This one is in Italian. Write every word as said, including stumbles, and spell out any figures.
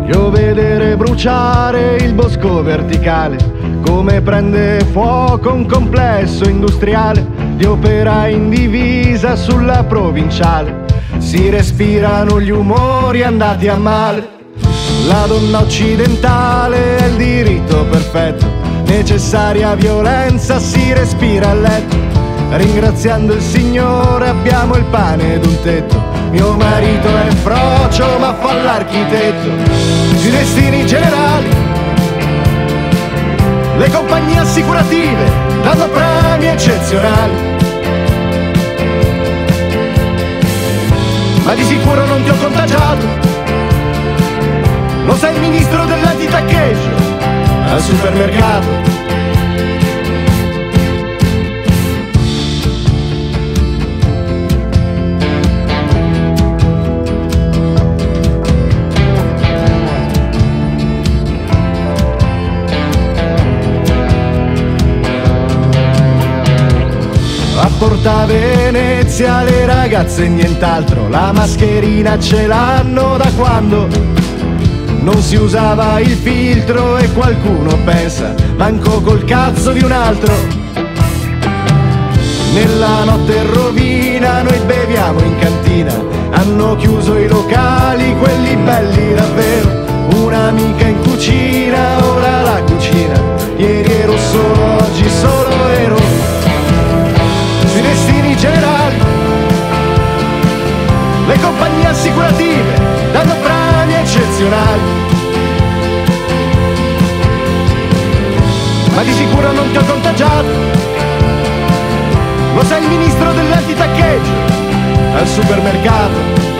Io vedere bruciare il bosco verticale, come prende fuoco un complesso industriale di operai in divisa sulla provinciale. Si respirano gli umori andati a male. La donna occidentale è il diritto perfetto, necessaria violenza si respira a letto. Ringraziando il Signore abbiamo il pane ed un tetto. Mio marito è frocio ma fa l'architetto. Sui destini generali le compagnie assicurative danno premi eccezionali, ma di sicuro non ti ho contagiato. Lo sai il ministro dell'antitaccheggio al supermercato. A Porta Venezia le ragazze nient'altro, la mascherina ce l'hanno da quando non si usava il filtro e qualcuno pensa manco col cazzo di un altro. Nella notte rovina noi beviamo in cantina, hanno chiuso i locali, quelli belli davvero. Un'amica in cucina, ora la cucina, ieri ero solo, oggi solo ero. Sui destini generali le compagnie assicurative danno premi eccezionali, ma di sicuro non ti ho contagiato. Lo sai il ministro dell'antitaccheggio al supermercato.